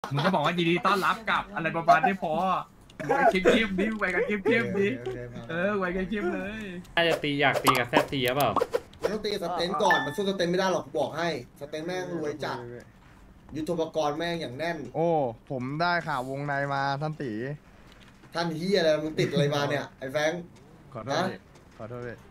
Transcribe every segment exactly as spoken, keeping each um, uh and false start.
มึงก็บอกว่ายินดีต้อนรับกลับอะไรประมาณนี้พอไปเข้มๆดิไปกันเข้มๆดิเออไปกันเข้มเลยน่าจะตีอยากตีกับแซดตีหรือเปล่ามันต้องตีสเตนก่อนมันสู้สเตนไม่ได้หรอกบอกให้สเตนแม่งรวยจัดยุทธปกรณ์แม่งอย่างแน่นโอ้ผมได้ข่าววงในมาท่านตีท่านเฮียอะไรมึงติดอะไรมาเนี่ยไอ้แฟงขอโทษขอโทษเลย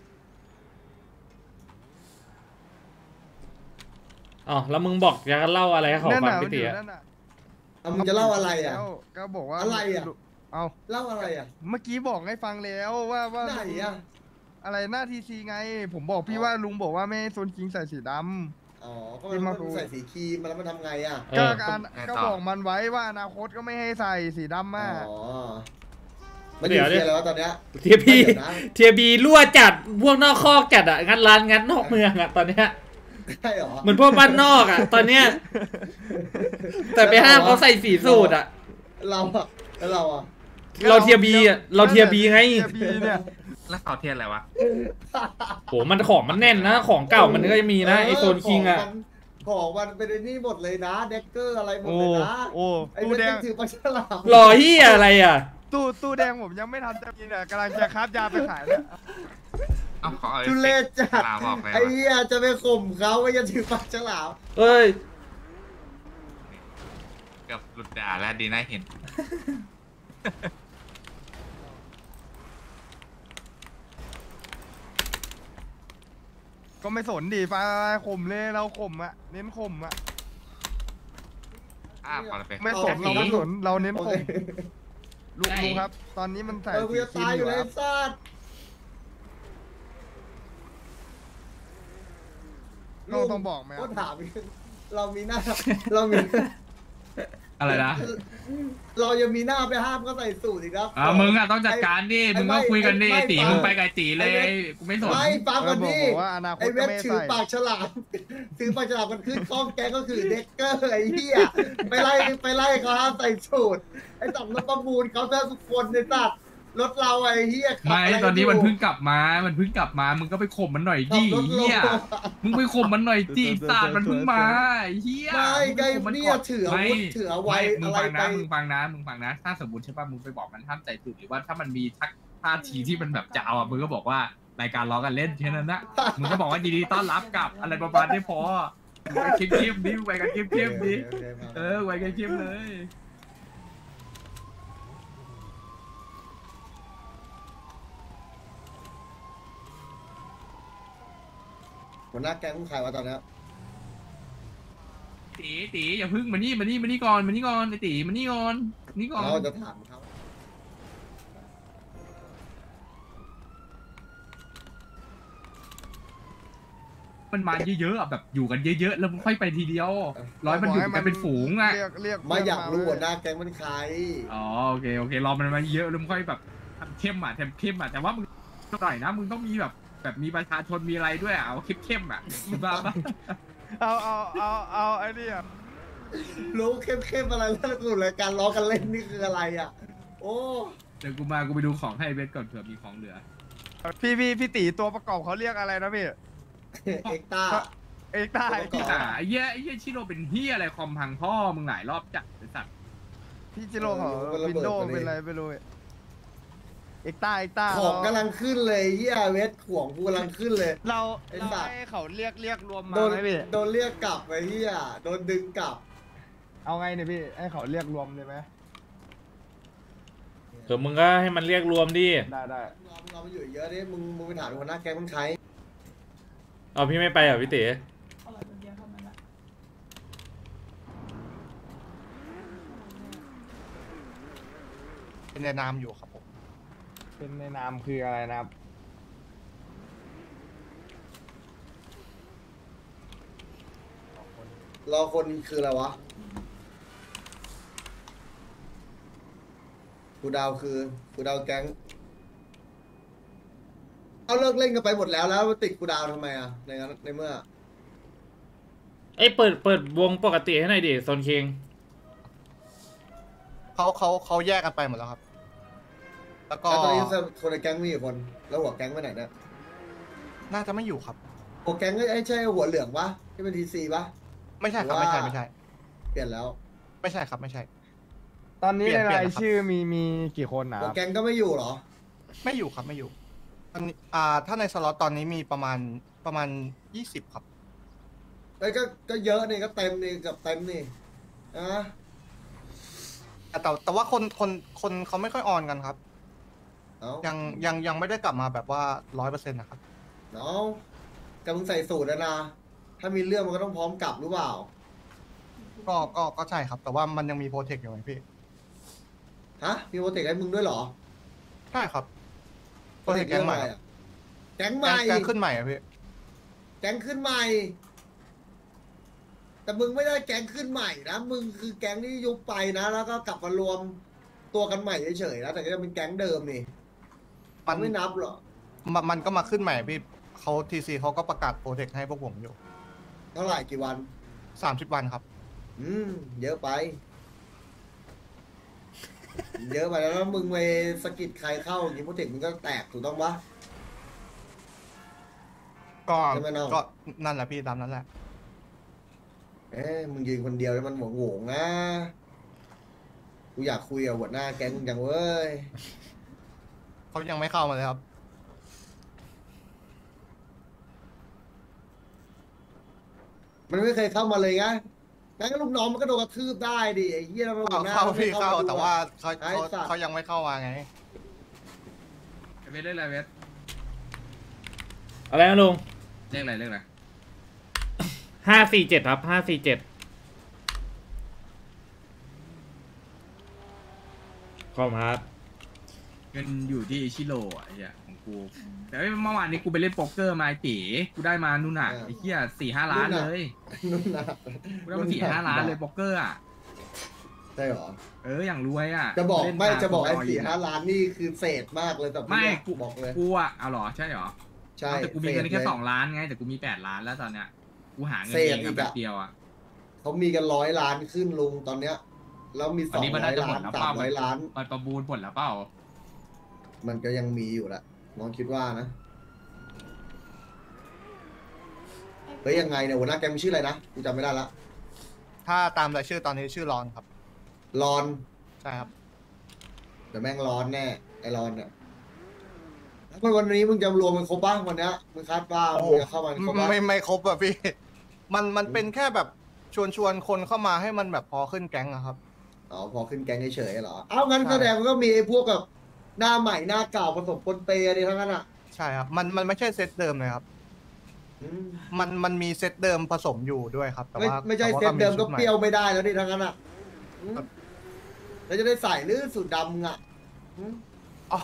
อ๋อแล้วมึงบอกอยากเล่าอะไรให้เขาฟังพี่ตีอ่ะมึงจะเล่าอะไรอ่ะก็บอกว่าอะไรอ่ะเอาเล่าอะไรอ่ะเมื่อกี้บอกให้ฟังแล้วว่าว่าไหนอ่ะอะไรหน้าทีซีไงผมบอกพี่ว่าลุงบอกว่าไม่ให้โซนคิงใส่สีดำอ๋อก็มันใส่สีครีมมาแล้วมันทำไงอ่ะก็การก็บอกมันไว้ว่าอนาคตก็ไม่ให้ใส่สีดำมากอ๋อมันอยู่ที่อะไรวะตอนเนี้ยเทียบีเทียบีรั่วจัดพวกนอกคอกจัดอ่ะงัดร้านงัดนอกเมืองอ่ะตอนเนี้ยใช่หรอเหมือนพวกบ้านนอกอ่ะตอนเนี้ยแต่ไปห้ามเขาใส่สีสูทอ่ะเราอ่ะแล้วเราอ่ะเราเทียบีอ่ะเราเทียบีไงแล้วเขาเทียอะไรวะโหมันของมันแน่นนะของเก่ามันก็จะมีนะไอโซนคิงอ่ะของมันเป็นนี่หมดเลยนะเด็กเกอร์อะไรหมดเลยนะโอ้ตู้แดงถือปลาฉลามหล่อเฮียอะไรอ่ะตู้ตู้แดงผมยังไม่ทันจะมีเนี่ยกำลังจะคราฟยาไปขายเนี่ยทุเรศจัดไอ้เหี้ยจะไปข่มเขาว่าจะถือปลาฉลามเอ้ยเกือบหลุดด่าแล้วดีน่าเห็นก็ไม่สนดิไปข่มเลยเราข่มอะเน้นข่มอะไม่สนเราไม่สนเราเน้นข่มลุงลุงครับตอนนี้มันใส่สีครีมอยู่ครับเราต้องบอกไหมก็ถามเรามีหน้าเรามีอะไรนะเรายังมีหน้าไปห้ามก็ใส่สูทอีกครับอ่ามึงอ่ะต้องจัดการดิมึงก็คุยกันดิตีมึงไปไกลตีเลยกูไม่สนไม่ฟังกันดิไอเวทถือปากฉลามถือปากฉลามมันขึ้นข้องแกก็คือเด็กเกอร์ไอ้เหี้ยไปไล่ไปไล่เขาห้ามใส่สูทไอ้ต่ำรถประมูลเขาแทบทุกคนในตัดรถเราไอ้เหี้ยไม่ตอนนี้มันเพิ่งกลับมามันเพิ่งกลับมามึงก็ไปข่มมันหน่อยดิเหี้ยมึงไปข่มมันหน่อยดิศาสตร์มันเพิ่งมาเหี้ยไม่ไงเนี่ยถืออาวุธถือเอาไว้อะไรไปมึงฟังนะมึงฟังนะถ้าสมมติใช่ป่ะมึงไปบอกมันห้ามใส่สูทหรือว่าถ้ามันมีทักท่าทีที่มันแบบจะเอาอ่ะมึงก็บอกว่ารายการล้อกันเล่นแค่นั้นนะมึงก็บอกว่ายินดีต้อนรับกลับอะไรประมาณนี้พอไปเข้มๆดิไปกันเข้มๆดิเออไปกันเข้มเลยหัวหน้าแก๊งขายมาตอนนี้ตีตีอย่าพึ่งมานี่มานี่มานี่ก่อนมานี่ก่อนไอตีมานี่ก่อนนี่ก่อนเราจะถามเขามันมาเยอะๆอ่ะแบบอยู่กันเยอะๆแล้วมึงค่อยไปทีเดียวร้อยมันอยู่กันเป็นฝูงอ่ะไม่อยากรู้หัวหน้าแก๊งมันใครอ๋อโอเคโอเครอมันมาเยอะแล้วมึงค่อยแบบทำเข้มอ่ะทำเข้มอ่ะแต่ว่ามึงหน่อยนะมึงต้องมีแบบแบบมีประชาชนมีอะไรด้วยอ่ะเอาเข้มๆอ่ะบ้าปะเอาเอาเอาเอาไอ้นี่อ่ะรู้เข้มๆอะไรแล้วกูเลยการล้อกันเล่นนี่คืออะไรอ่ะโอ้เดี๋ยวกูมากูไปดูของให้เบสก่อนเผื่อมีของเหลือพี่พี่พี่ตีตัวประกอบเขาเรียกอะไรนะพี่เอ็กต้าเอ็กต้าไอ้ที่อ่ะไอ้เหี้ยไอ้เหี้ยชิโร่เป็นเหี้ยอะไรคอมพังพ่อมึงหลายรอบจัดไอ้สัตว์พี่ชิโร่เขาวินโดว์เป็นอะไรไม่รู้เอ็กต้าเอ็กต้าของกำลังขึ้นเลยเฮียเวทของกูกำลังขึ้นเลยเราเราให้เขาเรียกเรียกรวมมาไหมพี่โดนเรียกกลับไปเฮียโดนดึงกลับเอาไงเนี่ยพี่ให้เขาเรียกรวมเลยไหมเดี๋ยวมึงก็ให้มันเรียกรวมดิได้ได้เราไปอยู่เยอะดิมึงมึงไปถามหัวหน้าแก๊งมันใครเอาพี่ไม่ไปเหรอพี่เต๋เป็นในนามอยู่ครับผมเป็นในนามคืออะไรนะครับรอคนคืออะไรวะกูดาวคือกูดาวแก๊งเอาเลิกเล่นกันไปหมดแล้วแล้วติดกูดาวทำไมอ่ะในในเมื่อไอ้เปิดเปิดวงปกติให้หน่อยดิโซนคิงเขาเขาเขาแยกกันไปหมดแล้วครับแล้วก็ตอนนี้คนในแก๊งมีกี่คนแล้วหัวแก๊งไปไหนเนี่ยน่าจะไม่อยู่ครับหัวแก๊งไอ้ใช่หัวเหลืองปะที่เป็นทีซีปะไม่ใช่ครับไม่ใช่ไม่ใช่เปลี่ยนแล้วไม่ใช่ครับไม่ใช่ตอนนี้เปลี่ในยนเปลี่ยนรายแล้วครับชื่อมีมีกี่คนนะหัวแก๊งก็ไม่อยู่เหรอไม่อยู่ครับไม่อยู่อันนี้อ่าถ้าในสล็อตตอนนี้มีประมาณประมาณยี่สิบครับไอ้ยก็ก็เยอะนี่ก็เต็มนี่เกือบเต็มนี่อ่ะแต่แต่แต่ว่าคนคนคนเขาไม่ค่อยออนกันครับเอายังยังยังไม่ได้กลับมาแบบว่าร้อยเปอร์เซ็นต์นะครับเนาะแต่มึงใส่สูตรแล้วนะ ถ้ามีเรื่องมันก็ต้องพร้อมกลับหรือเปล่าก็ก็ก็ใช่ครับ แต่ว่ามันยังมีโปรเทคอยู่ไงพี่ฮะ มีโปรเทคให้มึงด้วยเหรอใช่ครับโปรเทคแก๊งใหม่ครับแก๊งใหแก๊ม่งแก๊งขึ้นใหม่อะพี่แก๊งขึ้นใหม่ แต่มึงไม่ได้แก๊งขึ้นใหม่นะ มึงคือแก๊งที่ยุบไปนะ แล้วก็กลับมารวมตัวกันใหม่เฉยๆนะ แต่ก็ยังเป็นแก๊งเดิมนี่มัมัน นไม่นับหรอมันมันก็มาขึ้นใหม่พี่เขาทีซีเขาก็ประกาศโปรเทคให้พวกผมอยู่เท่าไหร่กี่วันสามสิบวันครับอืม เยอะไป เยอะไปแล้วแล้วมึงไปสะกิดใครเข้าอย่างนี้โปรเทคมึงก็แตกถูกต้องปะก็ใช่ไหมน้องก็นั่นแหละพี่ตามนั้นแหละเอ้ยมึงยืนคนเดียวแล้วมันหวงหวงๆนะ กูอยากคุยกับหัวหน้าแก๊งมึงจังเว้ยเขายังไม่เข้ามาเลยครับมันไม่เคยเข้ามาเลยไงงั้นก็ลูกน้องมันก็โดนกระทืบได้ดิไอ้เหี้ยแล้วเข้าหัวหน้าเข้ามันไม่พี่เข้ามาดูแต่ว่าเขาไอ้เขาสัตว์เขายังไม่เข้ามาไงเวทเรียกอะไรเวทอะไรนะลุงเรียกอะไรเรียกอะไรห้าสี่เจ็ดครับห้าสี่เจ็ดขอบคุณครับเงินอยู่ที่อิชิโร่อะไอ้เหี้ยของกูแต่เมื่อวานนี้กูไปเล่นโป๊กเกอร์มาไอ้ตีกูได้มานู่นน่ะไอ้เหี้ยสี่ห้าล้านเลยนุ่นนะกูได้มาสี่ห้าล้านเลยโป๊กเกอร์อ่ะใช่เหรอเอออย่างรวยอ่ะจะบอกเล่นไม่มาจะบอกไอ้กูสี่รห้าล้านนี่คือเศษมากเลยแต่ไม่กูบอกเลยกูอ่ะเอาเหรอใช่เหรอใช่เอาแต่กูมีเงินแค่ศษลยสองล้านไงแต่กูมีแปดล้านแล้วตอนเนี้ยกูหาเงินเศเอษงอีอะกอะแบบเดียวอ่ะเขามีกันร้อยล้านขึ้นลุงตอนเนี้ยแล้วมีสตอนองนี้มันร้น่าอยจะหมล้าดนแล้วสาเปล่ามร้อยล้านมันประมูลหมดแล้วเปล่ามันก็ยังมีอยู่แหละน้องคิดว่านะเฮ้ยยังไงเนี่ยหัวหน้าแก๊งมันชื่ออะไรนะกูจำไม่ได้ละถ้าตามรายชื่อตอนนี้ชื่อรอนครับรอนใช่ครับแต่แม่งร้อนแน่ไอ้รอนเนี่ยแล้ววันนี้มึงจะรวมมันครบป่ะวันเนี้ยมึงคาดว่ามึงจะเข้ามาครบป่ะไม่ไม่ครบอะพี่ มันมันเป็นแค่แบบชวนชวนคนเข้ามาให้มันแบบพอขึ้นแก๊งอะครับอ๋อพอขึ้นแก๊งเฉยๆเหรอเอ้างั้นใช่แสดงมันก็มีไอ้พวกกับหน้าใหม่หน้าเก่าผสมปนเปอะไรทั้งนั้นอ่ะใช่ครับ มันมันไม่ใช่เซตเดิมเลยครับอืมมันมันมีเซตเดิมผสมอยู่ด้วยครับ แต่ไม่ว่าไม่ใช่แต่ว่าเซตเดิมก็ชุใหเปรี้ยวไม่ได้แล้วดิทั้งนั้นอ่ะอืมครับแล้วจะได้ใส่หรือสูตรดำมึงอ่ะอืมอ๋อ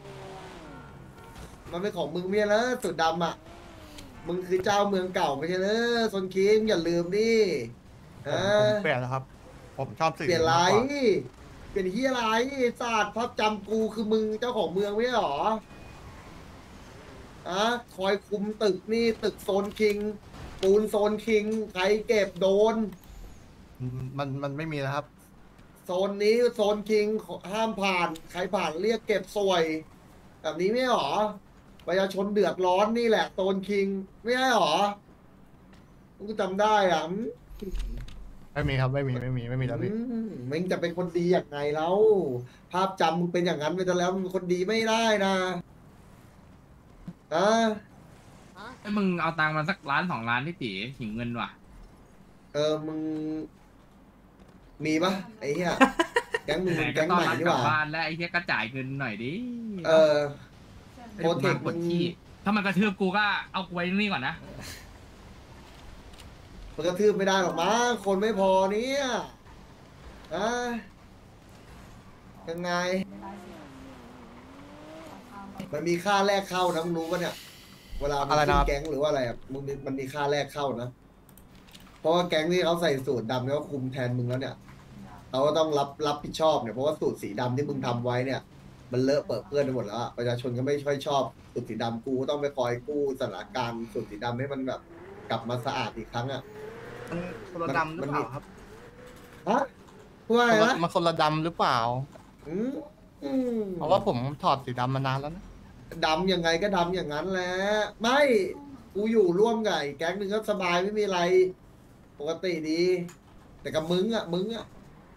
มันเป็นของมึงไม่ใช่เหรอสูตรดำอ่ะมึงคือเจ้าเมืองเก่าไม่ใช่เหรอซนคิงอย่าลืมดิผมอ่ผมา เปลี่ยนแล้วครับ ผมชอบสีเปลี่ยนไรมากกว่าเปลี่ยนที่อะไรศาสตร์ภาพจำกูคือมึงเจ้าของเมืองไม่ใช่หรออะคอยคุมตึกนี่ตึกโซนคิง ปูนโซนคิง ใครเก็บโดนมันมันไม่มีแล้วครับโซนนี้โซนคิงห้ามผ่าน ใครผ่านเรียกเก็บสวย แบบนี้ไม่หรอ ประชาชนเดือดร้อนนี่แหละโซนคิง ไม่ใช่หรอกูจำได้อ่ะอืมไม่มีครับไม่มีไม่มีไม่มีแล้วพี่อืมมึงจะเป็นคนดีอย่างไงแล้ว ภาพจำมึงเป็นอย่างนั้นไปซะแล้วมึงเป็นคนดีไม่ได้นะอ่ะไอ้มึงเอาตังค์มาสักล้านสองล้านที่ตีหิวเงินว่ะเออมึง มีปะไอ้เหี้ยแก๊งมึงไหนมันก็แก๊งต้อใหนม่รับนี่กหลับว่าบ้านแล้วไอ้เหี้ยก็จ่ายเงินหน่อยดิเออไอ้กูมากดขี้ถ้ามันกระทืบกูก็เอากูไว้นี่ก่อนนะมันกระทืบไม่ได้หรอกมั้งคนไม่พอเนี่ยอ่ะยังไง มันมีค่าแรกเข้านะมึงรู้ปะเนี่ย เวลามึงอะไรขึ้นะนแก๊งหรือว่าอะไรอ่ะมึงมีมันมีค่าแรกเข้านะ เพราะว่าแก๊งที่เขาใส่สูตรดำเนี่ยเขาคุมแทนมึงแล้วเนี่ยเขาก็ต้องรับรับผิดชอบเนี่ยเพราะว่าสูตรสีดำที่มึงทำไว้เนี่ย มันเลอะเปิดเปื้อนไปหมดแล้วอะประชาชนก็ไม่ค่อยชอบสูตรสีดำกูก็ต้องไปคอยกู้สถานการณ์สูตรสีดำให้มันแบบกลับมาสะอาดอีกครั้งอ่ะมันคนละดำหรือเปล่าครับฮะพูดว่าคอะไรนละนะมันคนละดำหรือเปล่าอืมอืมเพราะว่าผมถอดสีดำมานานแล้วนะดำยังไงก็ดำอย่างนั้นแหละไม่กูอยู่ร่วมกับไอ้แก๊งหนึ่งก็สบายไม่มีอะไร ปกติดี แต่กับมึงอ่ะมึงอ่ะ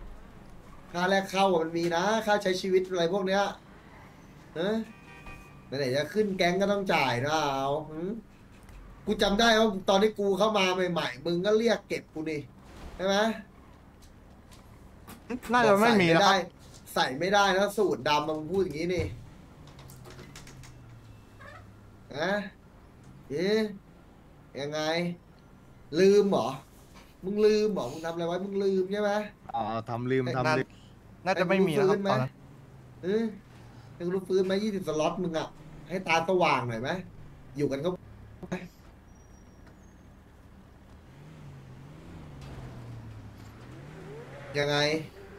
ค่าแรกเข้ามันมีนะค่าใช้ชีวิตอะไรพวกเนี้ยเออไหนๆจะขึ้นแก๊งก็ต้องจ่ายนะเอาหืมกูจำได้ว่าตอนที่กูเข้ามาใหม่ๆมึงก็เรียกเก็บกูนี่ใช่ไหมน่าจะไม่มีแล้วครับใส่ไม่ได้นะสูตรดำมึงพูดอย่างนี้นี่อะเอ๊ะยังไง ลืมเหรอมึงลืมเหรอมึงทำอะไรไว้มึงลืมใช่ไหมอ๋อทำลืมทำลืมน่าจะไม่มีแล้วครับตอนนั้นเออยังรู้ฟื้นไหมยี่สิบสล็อตมึงอ่ะให้ตาสว่างหน่อยไหมอยู่กันก็ยังไง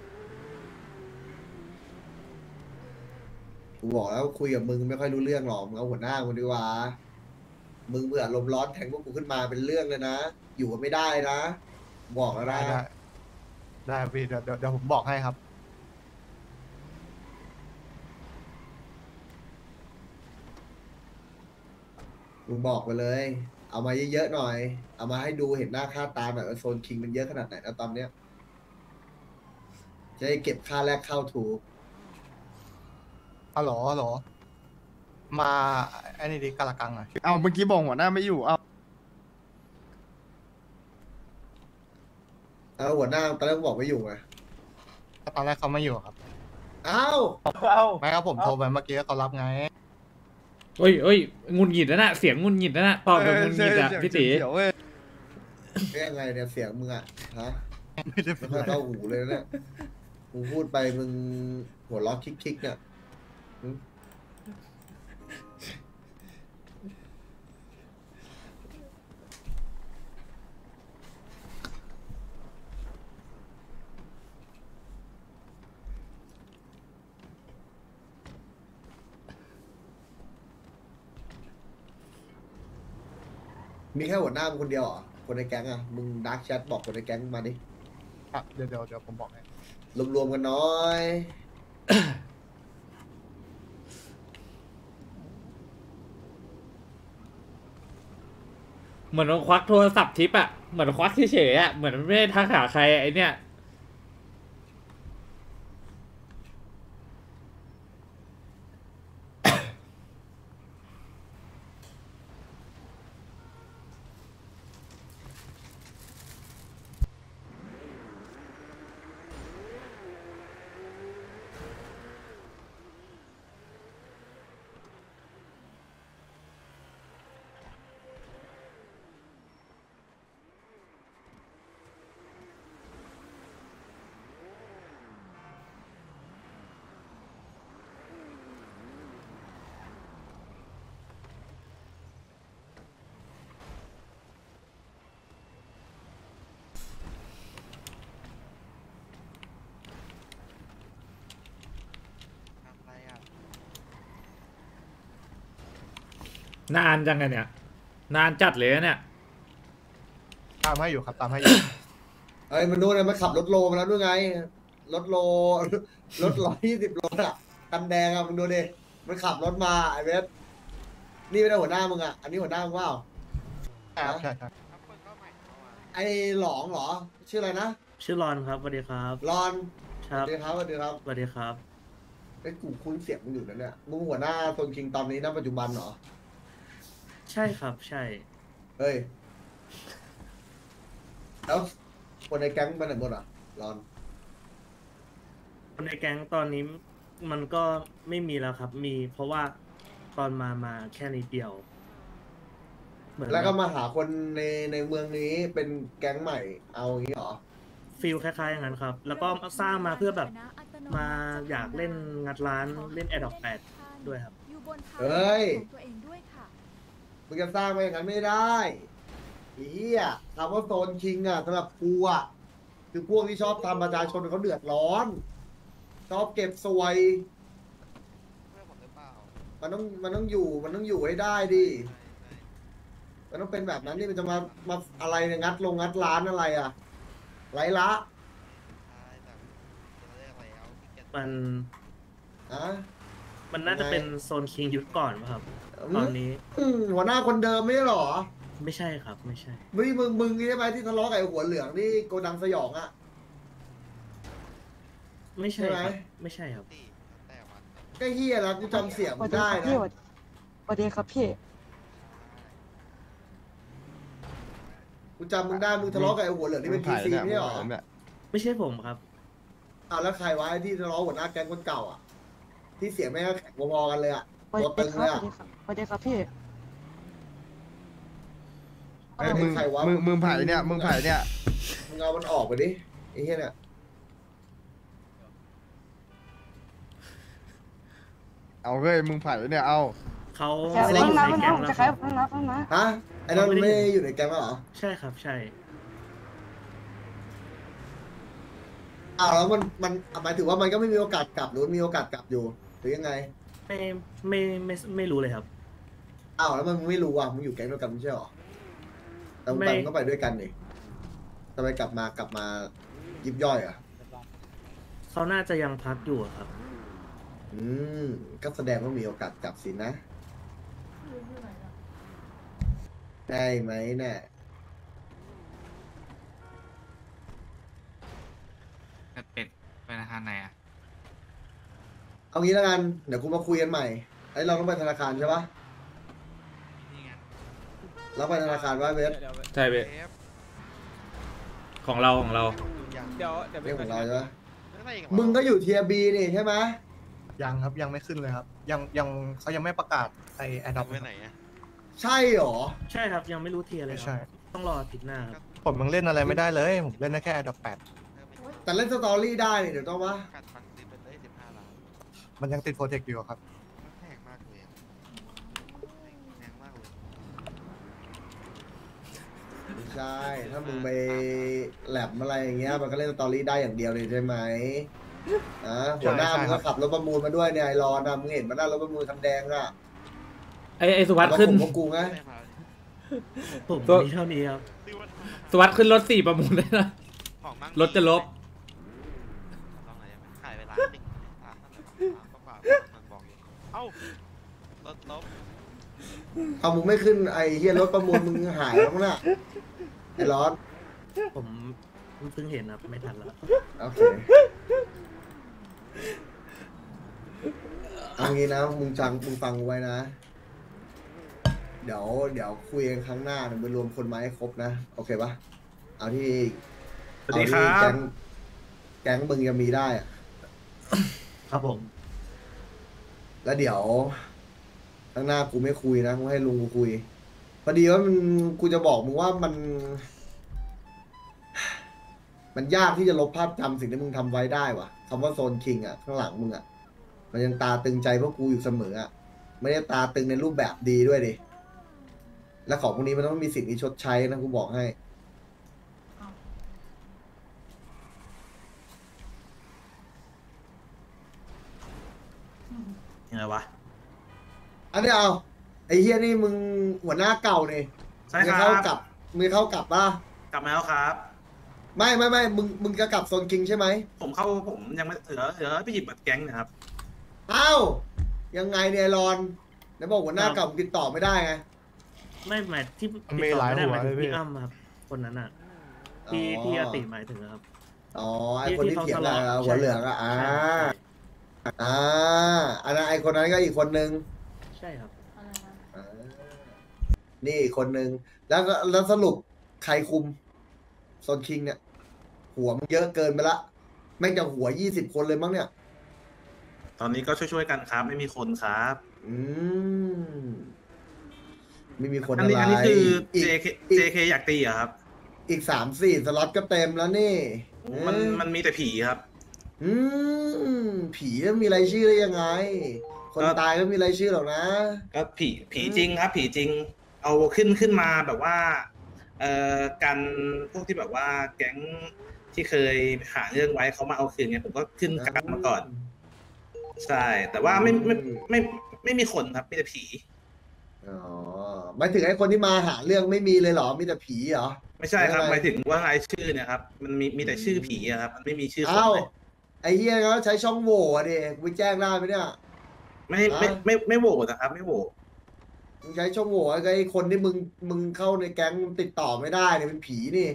กูบอกแล้วคุยกับมึงไม่ค่อยรู้เรื่องหรอกมึงเอาหัวหน้ามึงดีกว่ามึงเบื่อลมณ์ร้อนแทงพวกกูขึ้นมาเป็นเรื่องเลยนะอยู่กันไม่ได้นะบอกแล้วได้นะได้ได้พี่เดี๋ยวเดี๋ยวเดี๋ยวผมบอกให้ครับมึงบอกไปเลย เอามาเยอะๆหน่อย เอามาให้ดูเห็นหน้าค่าตาหน่อยว่าโซนคิงมันเยอะขนาดไหนนะตอนเนี้ยจะได้เก็บค่าแรกเข้าถูกอ๋อเหรอเหรอ มาไอ้นี่ดิกาลากังหน่อยเอาเมื่อกี้บอกหัวหน้าไม่อยู่เอาเอาหัวหน้าตอนแรกบอกไม่อยู่ไงตอนแรกเขาไม่อยู่ครับอ้าวไม่ครับผมโทรไปเมื่อกี้เขารับไงเฮ้ยเฮ้ยงุนหงิดนะน่ะเสียงงุนหงิดนะน่ะตอบแบบงุนหงิดอะพี่ตีเดี๋ยวเว้ยเรียกไงเนี่ยเสียงมึงอะฮะไม่ได้ไม่เป็นค่อยไรเข้าหูเลยนะเนี่ยมึงพูดไปมึงหัวล้อคิกๆเนี่ยหึมีแค่หัวหน้ามึงคนเดียวเหรอคนในแก๊งอะมึงดักแชทบอกคนในแก๊งมาดิอ่ะเดี๋ยวเดี๋ยวเดี๋ยวผมบอกให้รวมๆกันน้อยเหมือนมันควักโทรศัพท์ทิปอะเหมือนควักเฉยๆอะเหมือนไม่ได้ทักหาใครไอเนี่ยนานจังไงเนี่ยนานจัดเลยนะเนี่ยตามให้อยู่ครับตามให้อยู่เอ้ยมันนู่นนะมันขับรถโลมาแล้วด้วยไง รถโล รถร้อยยี่สิบโลอะกันแดงอะมึงดูดิมันขับรถมาไอ้เวสนี่ไม่ได้หัวหน้ามึงอะอันนี้หัวหน้ามึงเปล่าใช่ครับใช่ครับไอ้หลองเหรอ ชื่ออะไรนะชื่อรอนครับสวัสดีครับรอนสครัวับสดีครับสวัสดีครับสวัสดีครับไอ้ยกูคุ้นเสียงมึงอยู่นะเนี่ยมึงหัวหน้าโซนคิงตอนนี้ณปัจจุบันเหรอใช่ครับใช่เฮ้ยแล้วคนในแก๊งไปไหนหมดอ่ะรอนคนในแก๊งตอนนี้มันก็ไม่มีแล้วครับ มีเพราะว่าตอนมามาแค่นิดเดียว เหมือนแล้วก็มาหาคนในในเมืองนี้เป็นแก๊งใหม่เอาอย่างนี้เหรอฟิลคล้ายๆอย่างนั้นครับ แล้วก็สร้างมาเพื่อแบบมาอยากเล่นงัดร้านเล่นแอดดอกแปดด้วยครับเฮ้ยมึงจะสร้างไปอย่างนั้นไม่ได้ไอ้เหี้ยคำว่าโซนคิงอ่ะสำหรับกูอ่ะคือพวกที่ชอบทำประชาชนเขาเดือดร้อน ชอบเก็บสวย มันต้องมันต้องอยู่มันต้องอยู่ให้ได้ดิมันต้องเป็นแบบนั้นนี่มันจะมามาอะไรเนี่ยงัดลงงัดร้านอะไรอ่ะไรละมันอะมันน่าจะเป็นโซนคิงยุคก่อนป่ะครับ ตอนนี้อืมหัวหน้าคนเดิมไม่ใช่หรอไม่ใช่ครับ ไม่ใช่มึงมึงมึงใช่ไหมที่ทะเลาะกับไอ้หัวเหลืองที่โกดังสยองอ่ะไม่ใช่ใช่ไหมครับไม่ใช่ครับก็เฮียนะกูจำเสียงสมึวัสงดีได้ครับนะพี่สวัสดีครับพี่กูจำมึงได้มึงทะเลาะกับไอ้หัวเหลืองที่เป็นทีซีไม่ใช่หรอเนี่ยไม่ใช่ผมครับอ้าวแล้วใครวะไอ้ที่ทะเลาะหัวหน้าแก๊งคนเก่าอ่ะที่เสียงไม่งแข็งพอๆกันเลยอ่ะสวัสตัวดีตึงคเลรับยสอ่ะวัสดีครับสวัสดีครับพี่เอ้ยมึงใครวะมึงมึงไผ่เนี่ยมึงไผ่เนี่ยมึงเอามันออกไปดิไอ้เหี้ยเนี่ยเอาเฮ้ยมึงไผ่เนี่ยเอาเขาแค่ไม่ได้ฟัอง ยู่นะในฟังแก๊นะงแล้วจะคขายรับฟังนะฟังนะฮะไอ้นั่นมันไม่ได้อยู่ในแก๊งแล้วเหรอใช่ครับใช่อ้าวแล้วมันมันหมายถึงว่ามันก็ไม่มีโอกาสกลับหรือมีโอกาสกลับอยู่หรือยังไงไม่ไม่ไม่ไม่รู้เลยครับอ้าวแล้วมันไม่รู้อ่ะมึงอยู่แก๊งเดียวกันไม่ใช่หรอแต่มึงไม่ไปมึงก็ไปด้วยกันนี่ทำไมกลับมากลับมายิบย่อยอ่ะเขาน่าจะยังพักอยู่อะครับอืมก็แสดงว่ามีโอกาสกลับสินะได้ไหมเนี่ยเป็ดไปธนาคารไหนอ่ะเอางี้แล้วกันเดี๋ยวกูมาคุยกันใหม่ไอ้เราต้องไปธนาคารใช่ปะนี่ไงเราไปธนาคารว่าเวสใช่เว้ยของเราของเราเดี๋ยวเดี๋ยวเรื่องของเราใช่ปะไม่อีกเหรอมึงก็อยู่เทียบีนี่ใช่ไหมยังครับยังไม่ขึ้นเลยครับ ยังยังเขายังไม่ประกาศไอแอดดับไปไหนอะใช่หรอใช่ครับยังไม่รู้เทียร์เลยไม่คใช่รับต้องรออาทิตย์หน้าครับผมยังเล่นอะไรไม่ได้เลย ผมเล่นได้แค่แอดดับแปดแต่เล่นสตอรี่ได้นี่เดี๋ยวต้องวะกัดฟันติดไปเลยสิบห้าล้านมันยังติดโปรเทคอยู่ครับแพงมากเลยอะแพงมากเลยไม่ใช่ ถ้ามึงไปแลบอะไรอย่างเงี้ยมันก็เล่นสตอรี่ได้อย่างเดียวเลยใช่ไหมอ่ะหัวหน้าใช่มึงครัก็บขับรถประมูลมาด้วยเนี่ยไอรอนนะมึงเห็นมันหน้ารถประมูลคันแดงอ่ะไอไอสุวัสด์ขึ้นพวกกูไงไม่พาผมตัวมีเท่านี้ครับซื้อวันสุวัสด์ขึ้นรถสี่ประมูลได้นะของมั่งรถจะลบลองไหนอยได้ไหมขายไปร้านหนึ่งร้านเท่าไหร่ร้านกว่าๆมันบอกอยู่เอ้ารถลบเอามึงไม่ขึ้นไอเฮียรถประมูลมึงหายแล้วมั้งน่ะไอรอนผมเพิ่งเห็นครับไม่ทันแล้วโอเคเอางี้นะมึงจังมึงฟังกูไว้นะ เดี๋ยวเดี๋ยวคุยกันครั้งหน้าเดี๋ยวไปรวมคนมาให้ครบนะโอเคปะเอาที่สวัสดีครับเอาที่แก๊งแก๊งมึงจะมีได้อะครับผมแล้วเดี๋ยวข้างหน้ากูไม่คุยนะกูให้ลุงกูคุยพอดีว่ามันกูจะบอกมึงว่ามัน มันยากที่จะลบภาพจำสิ่งที่มึงทำไว้ได้ว่ะคำว่าโซนคิงอ่ะข้างหลังมึงอ่ะมันยังตาตึงใจพวกกูอยู่เสมออ่ะไม่ได้ตาตึงในรูปแบบดีด้วยดิและของพวกนี้มันต้องมีสิ่งที่ชดใช้นะกูบอกให้ยังไงวะอันนี้เอาไอ้เฮียนี่มึงหัวหน้าเก่านี่ใช่มึงครัเข้าบกลับมึงเข้ากลับป่ะกลับมาแล้วครับไม่ไม่ไม่มึงมึงจะกลับโซนคิงใช่ไหมผมเข้าผมยังไม่เหลือเหลือไปหยิบบัตรแก๊งนะครับอ้าวยังไงเนี่ยไอ้รอนไหนบอกหัวหน้าเก่ามึงติดต่อไม่ได้ไงไม่หมายที่มันมีติดต่อหลายไม่ได้หัวหมายถึงเลยพี่พี่อ้ำครับ คนนั้นอ่ะที่อ๋อที่อาติหมายถึงนะครับอ๋อไอคนที่ที่เถียงเขาทะอะเลาะหัวเหลืองอะอ่าใช่อ่าอันนั้นไอคนนั้นก็อีกคนนึงใช่ครับอ่านี่อีกคนนึงแล้วก็แล้วสรุปใครคุมโซนคิงเนี่ย หัวมันเยอะเกินไปละแม่งจะหัวยี่สิบคนเลยมั้งเนี่ยตอนนี้ก็ช่วยๆกันครับ ไม่มีคนครับอืมไม่มีคนอัอะนนี้ไรอันนี้คืออีกเจ เคอีกเจ เค อยากตีเหรอะครับอีกสามสี่สล็อตก็เต็มแล้วนี่มันเอ้ยมันมีแต่ผีครับอืมผีมันมีรายชื่อได้ยังไง คนก็ตายก็มีรายชื่อหรอกนะก็ผีผีจริงครับ ผีจริง เอาขึ้นขึ้นมาแบบว่า เอ่อกันพวกที่แบบว่าแก๊งที่เคยหาเรื่องไว้เขามาเอาคืนเนี่ยผมก็ขึ้นกันมาก่อน ใช่ แต่ว่าไม่ไม่ไม่ไม่ไม่มีคนครับมีแต่ผีอ๋อหมายถึงไอ้คนที่มาหาเรื่องไม่มีเลยเหรอ มีแต่ผีเหรอไม่ใช่ครับไม่หเป็นไรมายถึงว่ารายชื่อเนี่ยครับ มันมีมีแต่ชื่อผีอะครับ มันไม่มีชื่อคนเอ้าเลยไอ้เฮียเขาใช้ช่องโหว่อะดิกูไปแจ้งได้ไหมเนี่ยไม่ไม่อ่ะไม่ไม่โหวตนะครับ ไม่โหวตมึงใช้ช่องโหว่ไอ้คนที่มึงมึงเข้าในแก๊งติดต่อไม่ได้เนี่ยเป็นผีนี่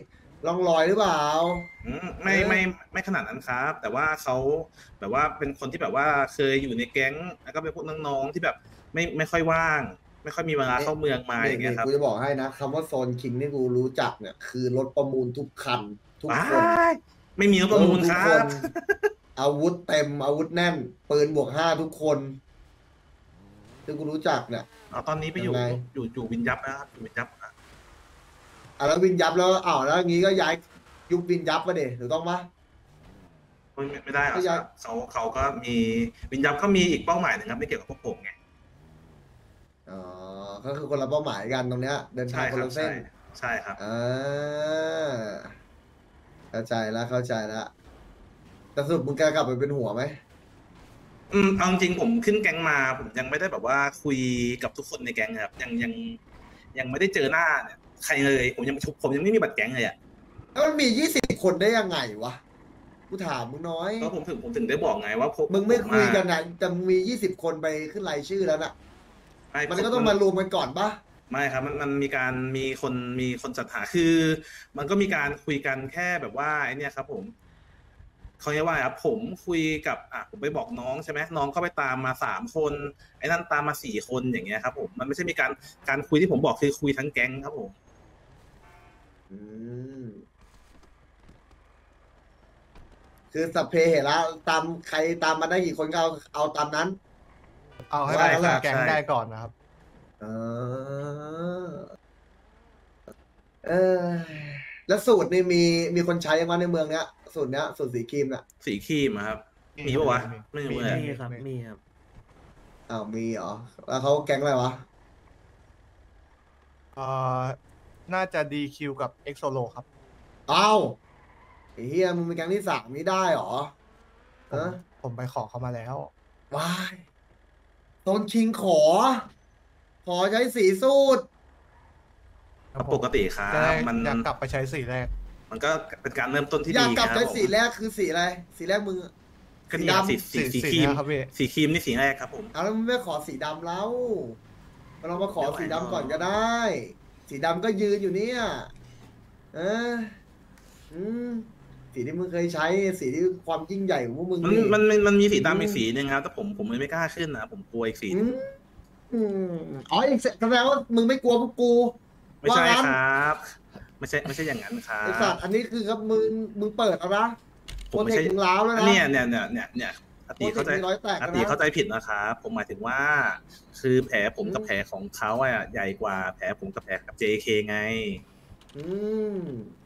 ร่องรอยหรือเปล่าอืมไม่ไม่ไม่ขนาดนั้นครับ แต่ว่าเขาแบบว่าเป็นคนที่แบบว่าเคยอยู่ในแก๊งแล้วก็เป็นพวกน้องๆที่แบบไม่ไม่ค่อยว่าง ไม่ค่อยมีเวลาเข้าเมืองมาอย่างเงี้ยครับกูจะบอกให้นะคำว่าโซนคิงที่กูรู้จักเนี่ยคือรถประมูลทุกคันทุกว้าคนยไม่มีรถประมูลทุคกรับอาวุธเต็มอาวุธแน่นปืนบวกห้าทุกคนที่กูรู้จักเนี่ยอ๋อตอนนี้ไปอยู่ยังไงอยู่อยู่วินยับนะครับอยู่วินยับอ่ะอ่ะแล้ววินยับแล้วอ้าวแล้วอย่างงี้ก็ย้ายยุบวินยับมาเด็ถูกต้องปะไม่ไม่ได้หรอกก็คย้ายรับเขาเขาก็มีวินยับก็มีอีกเป้าหมายหนึ่งครับไม่เกี่ยวกับพวกผมไงอ๋อก็คือคนละเป้าหมายกันตรงเนี้ย เดินทาใช่งคคนรับละเส้ใช่นใช่ครับอ่าเข้าใจแล้วเข้าใจแล้วแต่สรุปมึงแกกลับไปเป็นหัวไหมอืมเอาจริงๆผมขึ้นแก๊งมา ผมยังไม่ได้แบบว่าคุยกับทุกคนในแก๊งครับยังยังยังไม่ได้เจอหน้าเนี่ยใครเลยผมยังผมยังไม่มีบัตรแก๊งเลยอ่ะแล้วมันมียี่สิบคนได้ยังไงวะกูถามมึงน้อยก็ผมถึงผมถึงได้บอกไงว่าพวกมึงไม่ผคุยกันอะนะแต่มึงมียี่สิบคนไปขึ้นรายชื่อแล้วน่ะไมันก็ต้องมารวมกันก่อนปะไม่ครับมันมันมีการมีคนมีคนจัดหาคือ มันก็มีการคุยกันแค่แบบว่าไอเนี่ยครับ ผมเขาเรียกว่าครับผมคุยกับอ่ะผมไปบอกน้องใช่ไหมน้องก็ไปตามมาสามคนไอ้นั่นตามมาสี่คนอย่างเงี้ยครับผมมันไม่ใช่มีการการคุยที่ผมบอกคือคุยทั้งแก๊งครับผมอืมคือสัพเพเหระตามใครตามมาได้กี่คนก็เอาเอาตามนั้นเอาให้ใช่มันครับแก๊งได้ก่อนนะครับเออเออแล้วสูตรนี่มีมีคนใช้ยังไงในเมืองเนี้ย สูตรเนี้ยสูตรสีครีมน่ะสีครีมอะครับ มีปะวะไม่รู้เลยมีครับมีอ้าวมีเหรอแล้วเขาแก๊งอะไรวะเอ่อน่าจะ ดี คิว กับ เอ็กโซโล ครับอ้าวไอ้เฮียมึงเป็นแก๊งที่สามนี่ได้เหรอผมฮะผมไปขอเขามาแล้ววายตนชิงขอ ขอใช้สีสูตรปกติครับจะได้มันอยากกลับไปใช้สีแรกมันก็เป็นการเริ่มต้นที่อยาดีกกลับครัใช้บผมสีแรกคือสีอะไร สีแรกมึงก็นี่ครับสีสีสีสีครีมนะครับพี่สีครีมนี่สีแรกครับผมเอาแล้วมึงไม่ขอสีดำแล้วมาลองมาขอสีดำก่อนก็ได้ สีดำก็ยืนอยู่เนี่ยเอออืมสีที่มึงเคยใช้ สีที่ความยิ่งใหญ่ของพวกมึงมันนี่มันมันมันมีสีอืมดำอีกสีหนึ่งครับแต่ผมผมไม่กล้าขึ้นนะผมกลัวอีกสีหอืนึ่งมอืมอ๋ออีกแสดงว่ามึงไม่กลัวพวกกูไม่ใช่ว่างั้นครับ ไม่ใช่ไม่ใช่อย่างนั้นครัไอ้สัตบว์อันนี้คือครับมึงมึงเปิดเอานะผโปรมไม่เทคใช่มึงล้าวแล้วนะเนี่ยเนี่ยเนี่ยเนี่ยเนี่ยอโปรติเทเข้าคใจมีร้อยแตกอกันตินะเข้าใจผิดนะครับผมหมายถึงว่า คือแผลผมอืมกับแผลของเขาอะใหญ่กว่าแผลผมกับแผลกับ เจ เค ไงอืม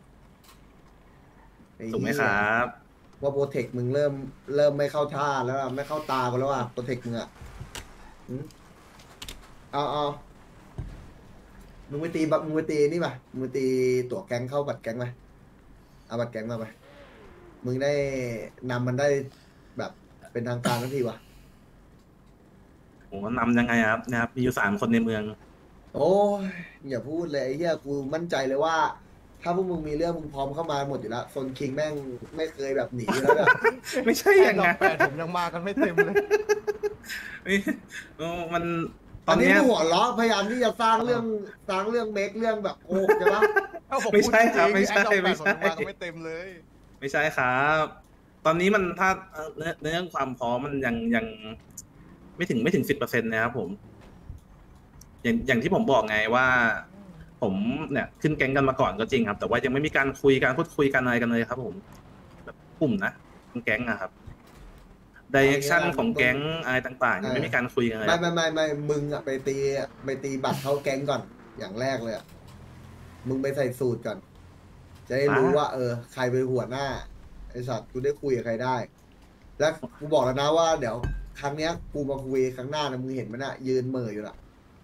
อ้ถูกไหมเยครับว่าโปรเทคมึงเริ่มเริ่มไม่เข้าท่าแล้วอะไม่เข้าตากันแล้วอ่ะโปรเทคมึงอ่ะอืมเอาเอามึงไปตีบัมึงไปตีนี่ป่ะมึงไปตีตั๋วแก๊งเข้าบัตรแก๊งไหมเอาบัตรแก๊งมาไปมึงได้นำมันได้แบบเป็นทางการทันทีวะผมว่านำยังไงครับนะครับมีอยู่สามคนในเมืองโอ้ยอย่าพูดเลยไอ้เหี้ยกูมั่นใจเลยว่า ถ้าพวกมึงมีเรื่องมึงพร้อมเข้ามาหมดอยู่แล้วโซนคิงแม่งไม่เคยแบบหนีอยู่แล้วเนี่ยไม่ใช่อย่างแปนั้ดนแปดผมยังมากันไม่เต็มเลยไม่เออมันตอัอน นนี้เนี้ยมึงหัวล้อพยายามที่จะสร้างเรื่องสร้างเรื่องเมคเรื่องแบบโอ้ใช่ปะเอ้าผมไม่พูดใช่จครับงๆไม่ใช่อ้ดอกแปดไม่ผมใช่ยังมากันไม่เต็มเลยไม่ใช่ครับ ตอนนี้มันถ้าเอ่อเนื้อเรื่องความพร้อมมันยังยังไม่ถึงไม่ถึงสิบเปอร์เซ็นต์นะครับผม อย่างอย่างที่ผมบอกไงว่า ผมเนี่ยขึ้นแก๊งกันมาก่อนก็จริงครับ แต่ว่ายังไม่มีการคุยการพูดคุยกันอะไรกันเลยครับผมแบบกลุ่มนะทั้งแก๊งอะครับดิเรกชันของแก๊งอะไรต่างๆยังไม่มีการคุยกันเลยไม่ไม่ไม่ไม่มึงอะไปตีไปตีบัตรเข้าแก๊งก่อนอย่างแรกเลยอะมึงไปใส่สูตรก่อน จะได้รู้ว่า เออ ใครเป็นหัวหน้าไอ้สัตว์กูได้คุยกับใครได้ แล้วกูบอกแล้วนะว่าเดี๋ยวครั้งเนี้ยกูมาคุยครั้งหน้านะมึงเห็นมันอะยืนเหม่ออยู่ละ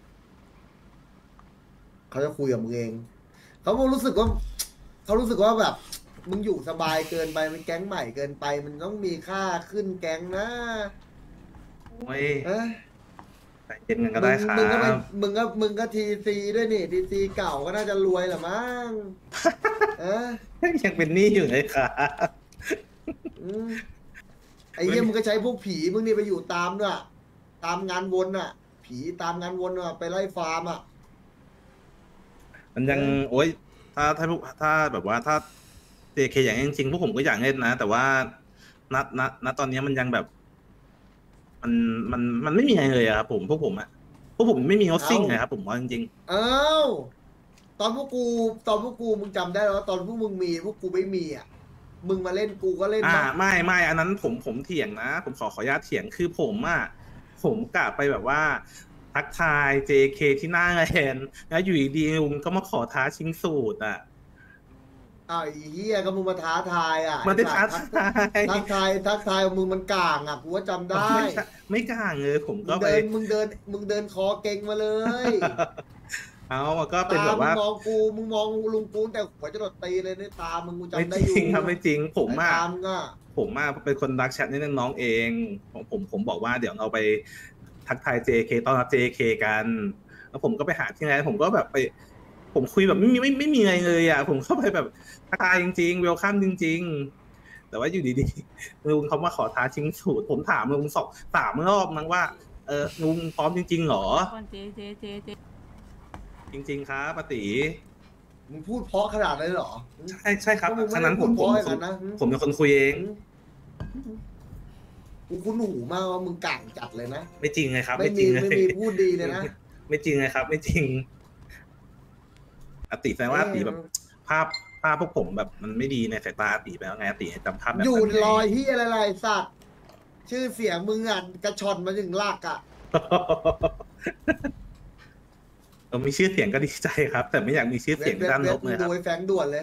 เขาจะคุยกับมึงเองเขารู้สึกว่าเขารู้สึกว่าแบบ มึงอยู่สบายเกินไปมันแก๊งใหม่เกินไป มันต้องมีค่าขึ้นแก๊งนะโอ้ยเอ้ยใจเย็นกันก็ได้ครัมึงก็ไปบมึงก็มึงก็ทีซีด้วยนี่ทีซีเก่าก็น่าจะรวยแหละมั้งเออยังเป็นหนี้อยู่เลยครับอืมไอ้เหี้ยมึงก็ใช้พวกผีมึงนี่ไปอยู่ตามด้วยตามงานวนอ่ะ ผีตามงานวนอ่ะไปไล่ฟาร์มอ่ะมันยังโอ้ยถ้าถ้าถ้าแบบว่าถ้าเจเคอย่างนี้จริงๆพวกผมก็อยากเล่นนะ แต่ว่าณณณตอนนี้มันยังแบบ มันมันมันไม่มีอะไรเลยอะครับผมพวกผมอะพวกผมไม่มีฮอสซิ่งเลยครับผมว่าจริงอ้าวตอนพวกกูตอนพวกกูมึงจำได้แล้วว่าตอนพวกมึงมีพวกกูไม่มีอ่ะมึงมาเล่นกูก็เล่นๆอ่านะไม่ไม่อันนั้นผมผมเถียงนะ ผมขอขออนุญาตเถียงคือผมอะผมกะไปแบบว่า ทักทาย เจ เค ที่หน้าแลนด์แล้วอยู่ดีๆลุงก็มาขอท้าชิงสูตรอะอ้าวไอ้เหี้ยก็มึงมาท้าทายอ่ะมันได้ท้าทายทักทายทักทายมึงมันกลางอ่ะกูว่าจำได้ไม่ใช่ไม่กล้าเลยผมมึก็งไปเดินมึงเดินมึงเดินคอเก่งมาเลยเอามันก็เป็นตาแบบมึงว่ามองกูมึงมองลุงกูแต่หัวจะโดดตีเลยในตามึงกูไม่จำได้จอยู่ริงครับไม่จริงผมสายอะตามงอ่ะผมอะเป็นคนรักแชทนี่น้องเองผมผมผมบอกว่าเดี๋ยวเราไปทักทาย เจ เค ต้อนรับ เจ เค กัน แล้วผมก็ไปหาที่ไหนผมก็แบบไป ผมคุยแบบไม่มีไม่ไม่มีอะไรเลยอะผมเข้าไปแบบทักทายจริงๆเวลคัมจริง ๆ แต่ว่าอยู่ดีๆลุงเขามาขอท้าชิงสูตรผมถามลุงสองสามรอบมั้งว่าเออลุงพร้อมจริงๆเหรอเจเจเจเจจริง ๆ ครับปาติมึงพูดเพราะขนาดนั้นเลยเหรอใช่ใช่ครับก็มึงไม่ฉะได้นั้นผพูมดผมเพราะอย่างผมนั้นนะผมเป็นคนคุยเองกูคุ้นหูมากว่ามึงกลางจัดเลยนะไม่จริงเลยครับไม่ไม่จมีริงเลยไม่มีพูดดีเลยนะไม่จริงเลยครับ ไม่จริงอติแสดงว่าอติแบบ ภาพภาพพวกผมแบบมันไม่ดีในสายตาอติไปแล้วไงอติจำภาพแบบอยู่นั้นลอยที่อะไรไรสัตว์ชื่อเสียงมึงอ่ะกระชอนมาถึงลากอ่ะเออมีชื่อเสียงก็ดีใจครับ แต่ไม่อยากมีชื่อเสียงด้านลบเลยคดูรับไอ้แฟงด่วนเลย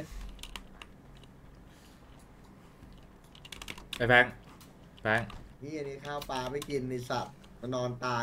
ไอ้แฟงแฟงนี่อันนี้ข้าวปลาไม่กินในสัตว์มานอนตาย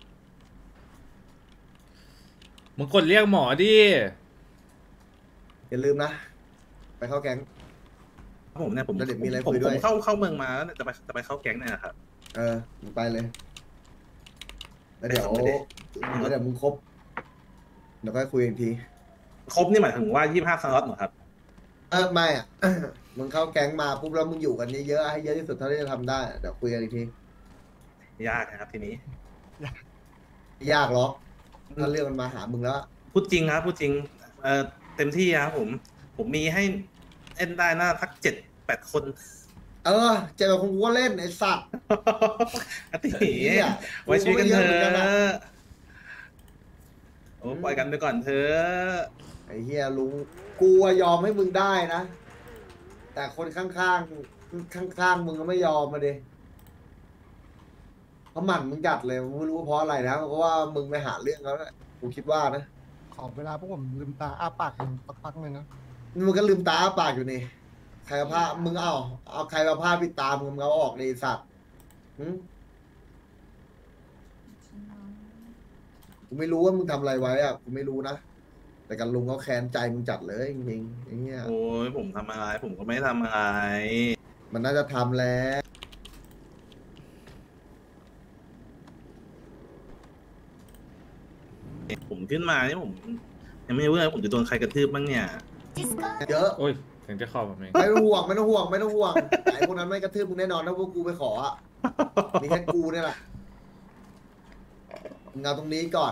มึงกดเรียกหมอดิอย่าลืมนะ ไปเข้าแก๊งผมเนี่ยผมแล้วเดี๋ยวมีอะไรผมคุยด้ผวยมเข้าเข้าเมืองมาแล้วจะไปจะไปเข้าแก๊งเนี่ยนะครับเออมึงไปเลย แล้วเดี๋ยวไม่ได้แล้วเดี๋ยวมึงครบเดี๋ยวค่อยคุยอีกทีครบนี่หมายถึงว่ายี่สิบห้าสล็อตเหรอครับเออไม่อ่ะ มึงเข้าแก๊งมาปุ๊บแล้วมึงอยู่กันเยอะๆให้เยอะที่สุดเท่าที่จะทำได้ เดี๋ยวคุยกันอีกทียากนะครับทีนี้ยากหรอกถ้าเรื่องมันมาหามึงแล้วพูดจริงครับพูดจริงเอ่อเต็มที่ครับผม ผมมีให้เล่นได้น่าทักเจ็ดแปดคนเออเจอคงกูก็เล่นไอ้สัตว์อติเหี้ยไว้ช่วยกันเถกูก็ไม่เยอะเหมือนกันออะะโอ้ปล่อยกันไปก่อนเถอะไอ้เฮียลุงกูอะยอมให้มึงได้นะ แต่คนข้างๆข้างๆมึงก็ไม่ยอมมาดิเขาหมั่นมึงจัดเลยไม่รู้ว่าเพราะอะไรนะเพราะว่ามึงไปหาเรื่องเขาแหละกูคิดว่านะขอเวลาพวกผมลืมตาอ้าปากหนึ่งสักพักหนึ่งนะมึงก็ลืมตาอ้าปากอยู่นี่ใครเอาผ้ามึงเอาเอาใครเอาผ้าปิดตามึงมึงเอาออกเลยไอ้สัตว์หึกูไม่รู้ว่ามึงทำอะไรไว้อะกูไม่รู้นะแต่กันลุงเขาแค้นใจมึงจัดเลยจริงๆไอ้เหี้ยโอ้ยผมทำอะไร ผมก็ไม่ทำอะไรมันน่าจะทำแล้วผมขึ้นมานี่ผม ยังไม่รู้เลยผมจะโดนใครกระทืบบ้างเนี่ยเยอะโอ้ยเสียงจะเข้าแบบนี้ไม่ต้องห่วงไม่ต้องห่วงไม่ต้องห่วงไอ้พวกนั้นไม่กระทืบมึงแน่นอนถ้าพวกกูไปขออ่ะมีแค่กูเนี่ยแหละมึงเอาตรงนี้ก่อน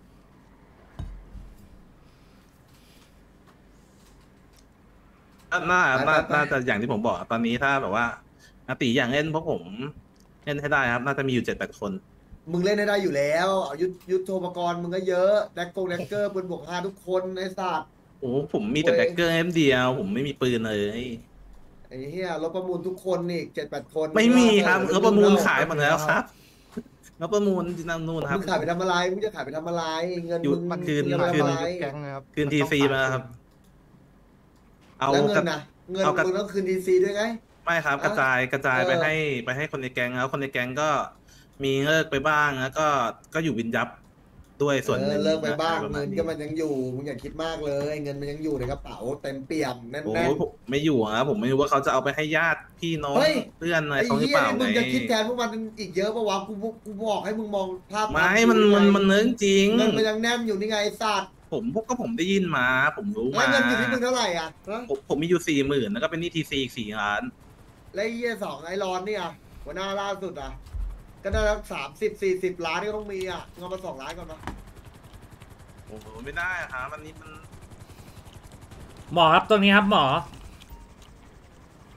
น่าไปน่าไปน่าจะอย่างที่ผมบอกตอนนี้ถ้าแบบว่าอาติอย่างเล่นเพราะผมเล่นให้ได้ครับ น่าจะมีอยู่เจ็ดแปดคนมึงเล่นได้ได้อยู่แล้วยุทธยุทธโทปกรณ์มึงก็เยอะแดกโกงแดกเกอร์ปืนบวกห้าทุกคนไอ้สัตว์โอ้ผมมีแต่เว้ยแดกเกอร์เอ็มเดียว ผมไม่มีปืนเลยไอ้เหี้ยรถประมูลทุกคนนี่เจ็ดแปดคนไม่มีครับงรถประมูลขายหมดแล้วครับรถประมูลที่นั่นนู่นครับมึงขายไปทำอะไรมึงจะขายไปทำอะไรเงินอยู่มึงมันคืนมึงจะไปคืนทำอะไรแก๊งนะครับคืนทีซีมาครับ เอาแล้วเงิกระนนะเงินเอากระมึงต้องคืนดีซีด้วยไงไม่ครับ กระจายกระจายไปเออให้ไปให้คนในแก๊งแล้วคนในแก๊งก็มีเลิกไปบ้างแล้วก็ก็อยู่วินยับด้วยส่วนหเอนึ่อง เลิกไปบ้างอะไรประมเงิณนก็มันยังอยู่มึงอย่าคิดมากเลย เงินมันยังอยู่ในกระเป๋าเต็มเปี่ยมแน่นโอ้แน่ยผมไม่อยู่ครับผมไม่รู้ว่าเขาจะเอาไปให้ญาติพี่น้องเฮ้ยเพื่อนอะไรไอ้เขาหรือเหี้ยเปล่านี่ไงมึงจะคิดแทนพวกมันอีกเยอะปะวะกูกูบอกให้มึงมองภาพไม่มันมันมันเนื้อจริงเงินมันยังแน่นอยู่นี่ไงไอ้สัตว์ผมพวกก็ผมได้ยินมา ผมรู้แล้วมาเงินอยู่ที่มึงเท่าไหร่อ่ะฮะผมผมมีอยู่สี่หมื่นแล้วก็เป็นหนี้ทีซีอีกสี่ล้านแล้วไอ้เหี้ยสองไอ้รอนเนี่ยหัวหน้าล่าสุดอ่ะก็ได้แล้วสามสิบสี่สิบล้านก็ต้องมีอ่ะเงินมาสองล้านก่อนนะโอ้โหไม่ได้อะครับอันนี้มันหมอครับตัวนี้ครับหมอ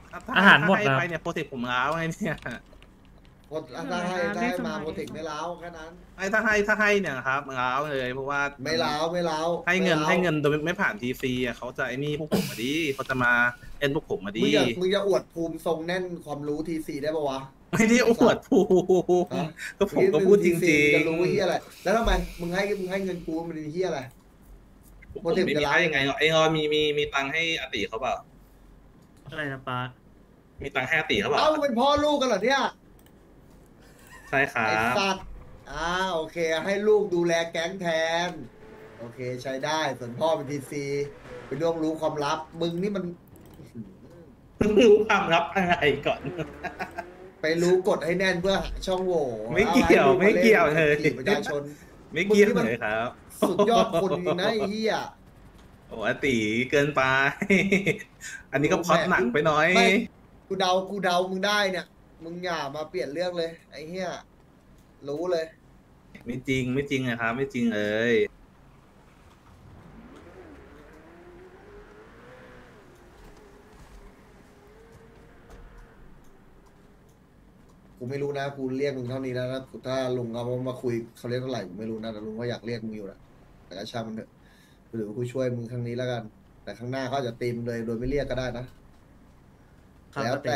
ถ้อาหารหมดถ้นะไปเนี่ยโปรเทคผมล้าวไงเนี่ยกดได้ได้มาโปรเทคไม่เล้าแค่นั้นไอ้ถ้าให้ถ้าให้เนี่ยครับล้าวเลยเพราะว่าไม่เล้าไม่เล้าให้เงินไม่ให้ล้าเงินโดยไม่ผ่านทีซีอ่ะเขาจะไอ้นี่พวกผมมาดิเขาจะมาเอ็นพวกผมมาดิมึงอย่ามึงจะอวดภูมิทรงแน่นความรู้ทีซีได้ปะวะไม่ได้อวดภูมิฮะก็ผมก็พูดจริงจะรู้ๆเฮียอะไรแล้วทำไมมึงให้มึงให้เงินกูมันเป็นเฮียอะไรผมโปรเทคไม่จะมีล้าวให้ยังไงหรอกไอ้งอนมีมีมีตังค์ให้อติเขาเปล่าอะไรนะป้ามีตังค์ให้อติเขาเปล่าเอ้ามึงเป็นพ่อลูกกันเหรอเนี่ยใช่ครัไอ้บสัตว์อ่าโอเค ให้ลูกดูแลแก๊งแทน โอเคใช้ได้ส่วนพ่อเป็นทีซีเป็นเรื่องรู้ความลับ มึงนี่มันรู้ความลับอะไรก่อนไปรู้กฎให้แน่นเพื่อหาช่องโหว่ไม่เกี่ยวอาให้ลูไม่เกี่ยวเลยจีบประชาชนไม่เกี่ยวมึงนี่มันเลยครับสุดยอดคนจริงนะไอ้เหี้ยโอ้อติเกินไป อันนี้ก็พล็อดหนักไปหน้อยไม่กูเดากูเดามึงได้เนี่ย มึงอย่ามาเปลี่ยนเรื่องเลย ไอ้เหี้ยรู้เลยไม่จริงไม่จริงนะครับ ไม่จริงเลยกูไม่รู้นะกูเรียกมึงเท่านี้แล้วนะถ้าลุงเขามาคุยเขาเรียกเท่าไหร่กูไม่รู้นะแต่ลุงก็อยากเรียกมึงอยู่แหละแต่ก็ช่างมันเถอะหรือกูช่วยมึงครั้งนี้แล้วกัน แต่ข้างหน้าเขาอาจจะตีมเลยโดยไม่เรียกก็ได้นะแล้วแต่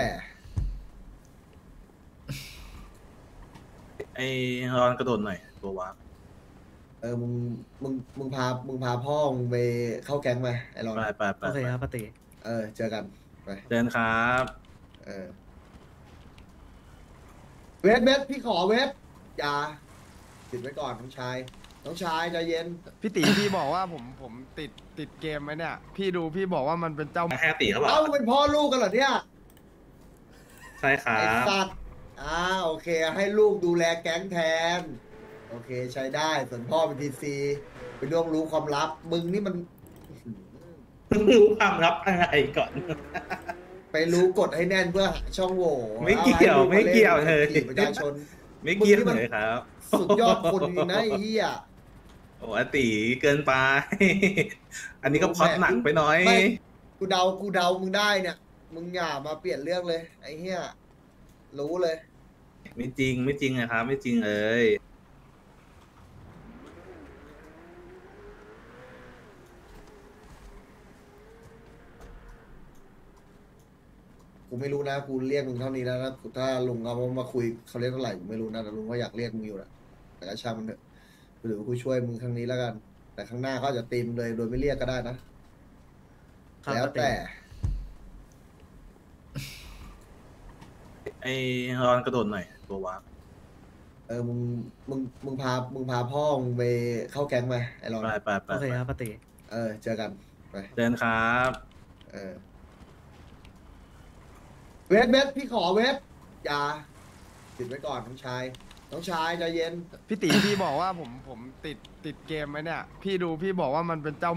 ไอ้รอนกระโดดหน่อยตัววาร์ปเออมึงมึงมึงพามึงพาพ่อมึงไปเข้าแก๊งไปไอ้รอนไปไปไปโอเคครับป้าตีเออเจอกันไปเดินครับเออเวทเวทพี่ขอเวทอย่าติดไว้ก่อนน้องชายน้องชายใจเย็นพี่ตีพี่บอกว่าผมผมติดติดเกมไหมเนี่ย พี่ดูพี่บอกว่ามันเป็นเจ้าให้อติเขาเปล่าเอ้าเป็นพ่อลูกกันเหรอเนี่ยใช่ครัไอ้บสัตว์อ่าโอเค ให้ลูกดูแลแก๊งแทน โอเคใช้ได้ส่วนพ่อเป็นทีซีเป็นเรื่องรู้ความลับ มึงนี่มันรู้ความลับอะไรก่อนไปรู้กฎให้แน่นเพื่อหาช่องโหว่ไม่เกี่ยวอาให้ลูไม่เกี่ยวเลยจีบประชาชนไม่เกี่ยวมึงนี่มันเลยครับสุดยอดคนจริงนะไอ้เหี้ยโอ้อติเกินไป อันนี้ก็พล็อดหนักไปหน้อยไม่กูเดากูเดามึงได้เนี่ย มึงอย่ามาเปลี่ยนเรื่องเลย ไอ้เหี้ยรู้เลยไม่จริงไม่จริงนะครับ ไม่จริงเลยกูไม่รู้นะกูเรียกมึงเท่านี้แล้วนะถ้าลุงเขามาคุยเขาเรียกเท่าไหร่กูไม่รู้นะแต่ลุงก็อยากเรียกมึงอยู่แหละแต่ก็ช่างมันเถอะหรือกูช่วยมึงครั้งนี้แล้วกัน แต่ข้างหน้าเขาอาจจะตีมเลยโดยไม่เรียกก็ได้นะแล้วแต่ไอ้รอนกระโดดหน่อยตัววาร์ปเออมึงมึงมึงพามึงพาพ่อมึงไปเข้าแก๊งไปไอ้รอนไปไปไปโอเคครับป้าตีเออเจอกันไปเดินครับเออเวทเวทพี่ขอเวทอย่าติดไว้ก่อนน้องชายน้องชายใจเย็นพี่ตีพี่บอกว่าผมผมติดติดเกมไหมเนี่ย พี่ดูพี่บอกว่ามันเป็นเจ้า